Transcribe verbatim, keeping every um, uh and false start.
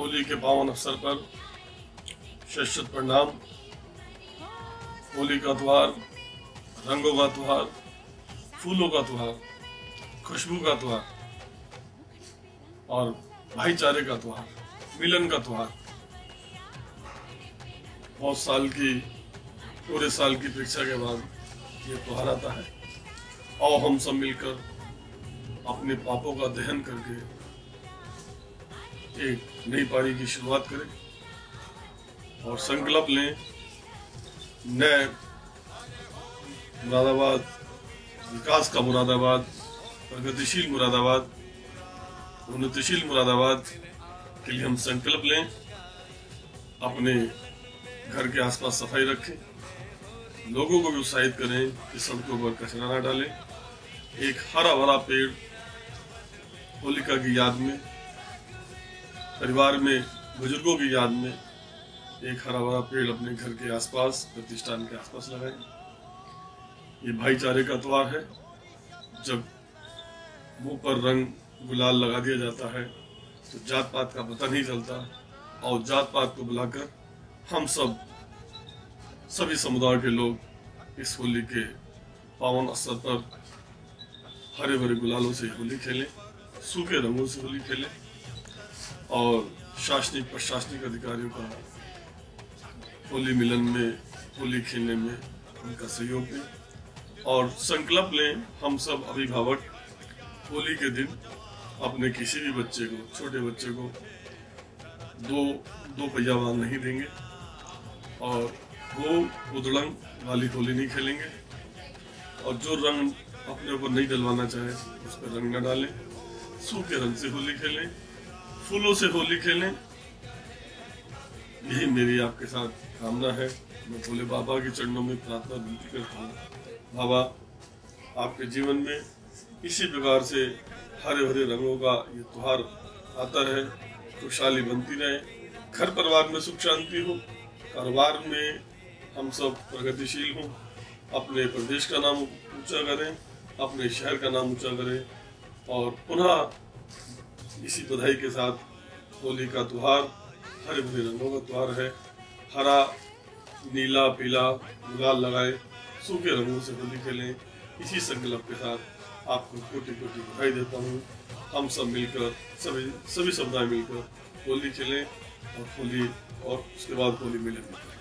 होली के पावन अवसर पर शत शत प्रणाम। होली का त्योहार रंगों का त्योहार, फूलों का त्योहार, खुशबू का त्योहार और भाईचारे का त्योहार, मिलन का त्योहार। बहुत साल की पूरे साल की परीक्षा के बाद ये त्योहार आता है। आओ हम सब मिलकर अपने पापों का दहन करके एक नई पारी की शुरुआत करें और संकल्प लें। नए मुरादाबाद, विकास का मुरादाबाद, प्रगतिशील मुरादाबाद, उन्नतिशील मुरादाबाद के लिए हम संकल्प लें। अपने घर के आसपास सफाई रखें, लोगों को भी उत्साहित करें कि सड़कों पर कचरा न डालें। एक हरा भरा पेड़ होलिका की याद में, परिवार में बुजुर्गों की याद में एक हरा भरा पेड़ अपने घर के आसपास, प्रतिष्ठान के आसपास लगाएं। ये भाईचारे का त्योहार है। जब मुंह पर रंग गुलाल लगा दिया जाता है तो जात पात का पता नहीं चलता और जात पात को बुलाकर हम सब सभी समुदाय के लोग इस होली के पावन अवसर पर हरे भरे गुलालों से होली खेलें, सूखे रंगों से होली खेलें और शासनिक प्रशासनिक अधिकारियों का होली मिलन में, होली खेलने में उनका सहयोग दें और संकल्प लें। हम सब अभिभावक होली के दिन अपने किसी भी बच्चे को, छोटे बच्चे को दो दो पहिया वाहन नहीं देंगे और वो उधड़ंग वाली होली नहीं खेलेंगे और जो रंग अपने ऊपर नहीं डलवाना चाहे उस पर रंग न डालें। सूखे रंग से होली खेलें, फूलों से होली खेलें। यही मेरी आपके साथ कामना है। मैं भोले बाबा के चरणों में प्रार्थना विनती करता हूँ। बाबा, आपके जीवन में इसी प्रकार से हरे भरे रंगों का ये त्योहार आता रहे, खुशहाली बनती रहे, घर परिवार में सुख शांति हो, कारोबार में हम सब प्रगतिशील हों, अपने प्रदेश का नाम ऊंचा करें, अपने शहर का नाम ऊंचा करें और पुनः इसी बधाई के साथ होली का त्योहार हरे भरे रंगों का त्योहार है। हरा, नीला, पीला गुलाल लगाए, सूखे रंगों से होली खेलें। इसी संकल्प के साथ आपको कोटि कोटि बधाई देता हूँ। हम सब मिलकर, सभी सभी समुदाय मिलकर होली खेलें और होली और उसके बाद होली मिलन।